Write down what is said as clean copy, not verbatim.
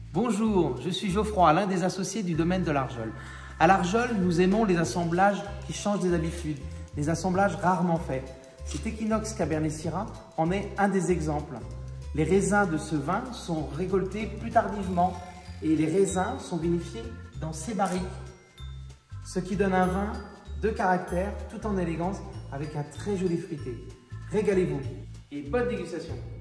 Bonjour, je suis Geoffroy, l'un des associés du domaine de l'Arjol. À l'Arjol, nous aimons les assemblages qui changent des habitudes, les assemblages rarement faits. Cet équinoxe Cabernet Syrah en est un des exemples. Les raisins de ce vin sont récoltés plus tardivement et les raisins sont vinifiés dans ces barriques, ce qui donne un vin de caractère tout en élégance avec un très joli fruité. Régalez-vous et bonne dégustation!